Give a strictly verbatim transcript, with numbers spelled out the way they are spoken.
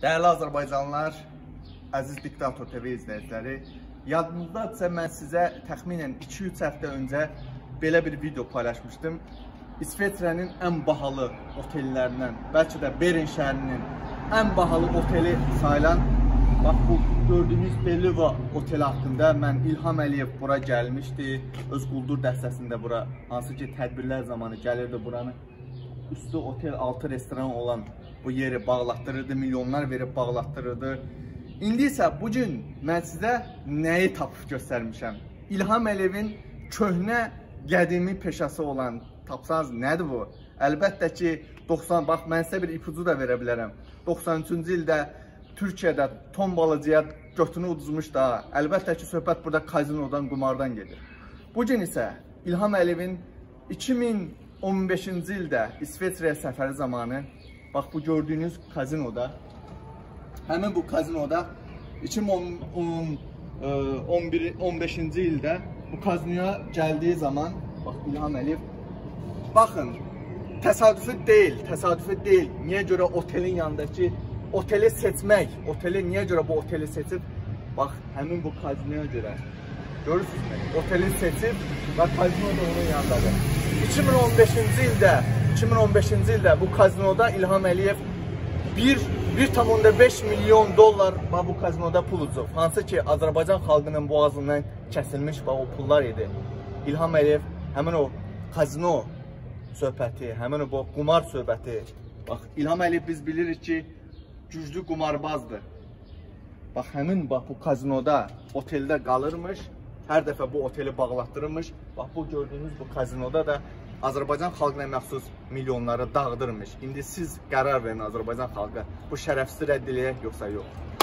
Değerli Azərbaycanlılar, əziz Diktator T V izləyiciləri, yadınızdadırsa mən sizə təxminən iki üç həftə öncə belə bir video paylaşmışdım. İsveçrənin ən bahalı otellərindən, bəlkə də Beren şəhərinin ən bahalı oteli sayılan, bax bu gördüyünüz Beliva oteli haqqında mən İlham Əliyev bura gəlmişdi. Öz quldur dəstəsində bura, hansı ki tədbirlər zamanı gəlirdi buranı. Üstü otel, altı restoran olan bu yeri bağlatdırırdı, milyonlar verib bağlatdırırdı. İndi isə bugün mən sizə nəyi tapıb göstərmişəm? İlham Əliyevin köhnə qədimi peşəsi olan, tapsanız nədir bu? Əlbəttə ki, doxsan, bax mən sizə bir ipucu da verə bilərəm. doxsan üçüncü ildə Türkiyədə ton balıcıya götünü uduzmuş da, əlbəttə ki, söhbət burada kazinodan, qumardan gedir. Bugün isə İlham Əliyevin iki min on beşinci ildə İsveçrəyə səfəri zamanı, bax bu gördüyünüz kazinoda, həmin bu kazinoda iki min on beşinci ildə bu kazinoya gəldiyi zaman, bax İlham Əliyev, baxın, təsadüfi deyil, təsadüfi deyil. Niyə görə otelin yanındakı oteli seçmək, oteli niyə görə bu oteli seçib? Bax, həmin bu kazinoya görə. Görürsünüz mü? Oteli seçib və kazino da onun yanındadır. iki min on beşinci ildə, iki min on beşinci ildə bu kazinoda İlham Əliyev bir tam beş milyon dollar bu kazinoda pul uduzub. Hansı ki Azərbaycan xalqının boğazından kəsilmiş o pullar idi. İlham Əliyev həmin o kazino söhbəti, həmin o qumar söhbəti. Bax, İlham Əliyev biz bilirik ki güclü qumarbazdır. Bax, həmin bax, bu kazinoda, oteldə qalırmış. Hər dəfə bu oteli bağlatdırılmış. Bax, bu gördüyünüz bu kazinoda da Azərbaycan xalqına məxsus milyonları dağıdırmış. İndi siz qərar verin Azərbaycan xalqı, bu şərəfsiz rədd eləyək yoxsa yox.